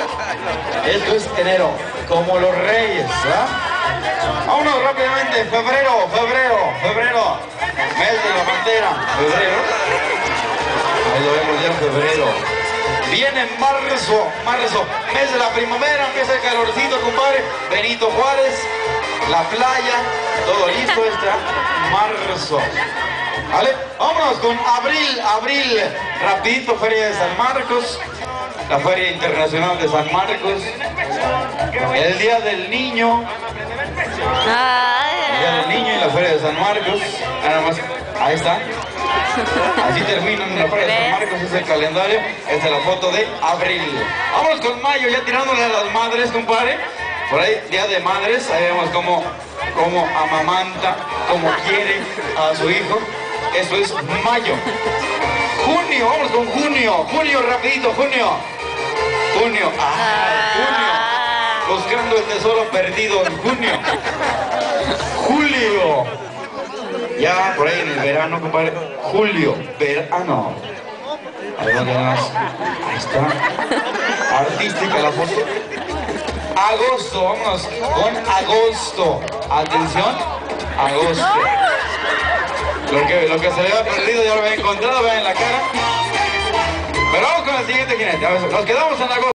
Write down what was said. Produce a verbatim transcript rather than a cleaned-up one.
Esto es enero, como los reyes, ¿verdad? Vámonos rápidamente, febrero, febrero, febrero. Mes de la bandera, febrero. Ahí lo vemos ya en febrero. Viene marzo, marzo, mes de la primavera, empieza el calorcito, compadre. Benito Juárez, la playa, todo listo está marzo. ¿Vale? Vámonos con abril, abril, rapidito, Feria de San Marcos, la Feria Internacional de San Marcos, el Día del Niño, el Día del Niño y la Feria de San Marcos, nada más, ahí está. Así terminan la Feria de San Marcos, es el calendario, esta es la foto de abril. Vámonos con mayo, ya tirándole a las madres, compadre. Por ahí, Día de Madres, ahí vemos cómo, cómo amamanta, cómo quiere a su hijo. Eso es mayo. Junio, vamos con junio. Junio, rapidito, junio. Junio, ah, junio. Buscando el tesoro perdido en junio. Julio. Ya por ahí en el verano, compadre. Julio, verano. Ahí está. Artística la foto. Agosto, vámonos con agosto. Atención, agosto. Lo que, lo que se le había perdido ya lo había encontrado, vean en la cara. Pero vamos con el siguiente jinete. Nos quedamos en agosto.